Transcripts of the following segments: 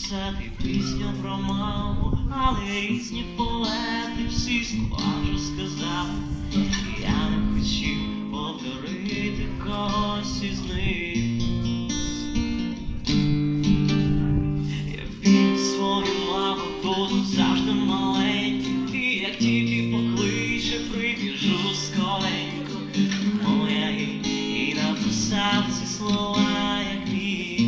написати пісню про маму, але різні поети всі слова вже сказали. Я не хотів повторити когось із них. Я вірю свою маму, буду завжди маленьким, і як тільки покличе, прибіжу скоренько. Моя і написав ці слова, як міг.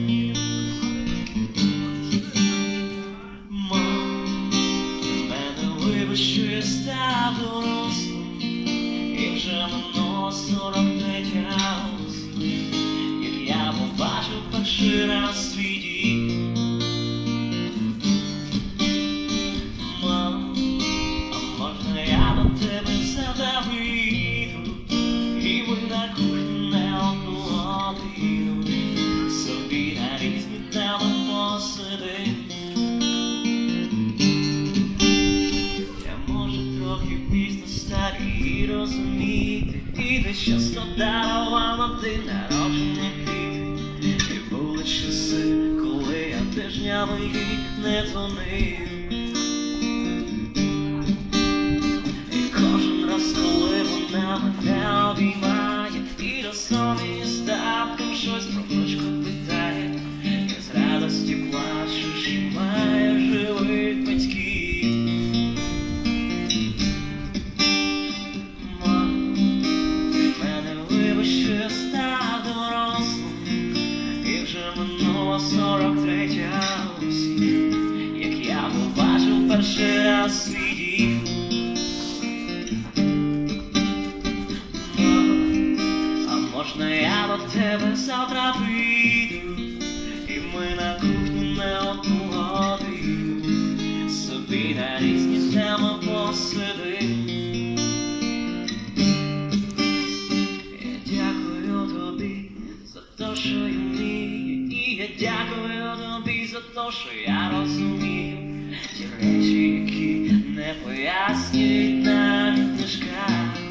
Що я став дорослим, і вже минуло 43 осінь, як я побачив перший раз свій дім. Мам, а можна я до тебе завіду, і ми на кухні не одну годину собі на різні теми посидим. Трохи пізно старі розуміти, і десь часто дарувала ти народження квіти. І були часи, коли я тижнями їй не дзвонив. І кожен раз, коли вона мене обіймає, і до собі з давком щось про внучку питає, я з радості плачу, що маю живих батьків. Що я став дорослим, і вже минуло 43 осінь, як я побачив перший раз свій дім. А можна я до тебе завтра прийду, і ми на кухні не одну годину собі на різні теми посидим. За те, що я вмію, і я дякую тобі за те, що я розумію ті речі, які не пояснюють навіть книжка.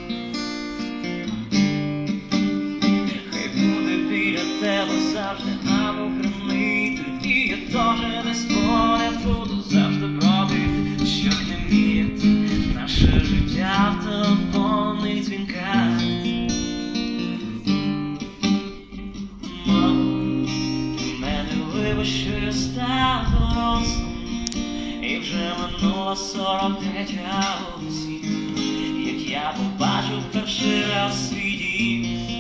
Хай буде біля тебе завжди ангел-хранитель, і я теж десь поряд буду завжди пробити, щоб не мріяти наше життя в телефонних дзвінках. Що я став дорослим, і вже минуло 43 осінь, як я побачив перший раз свій дім.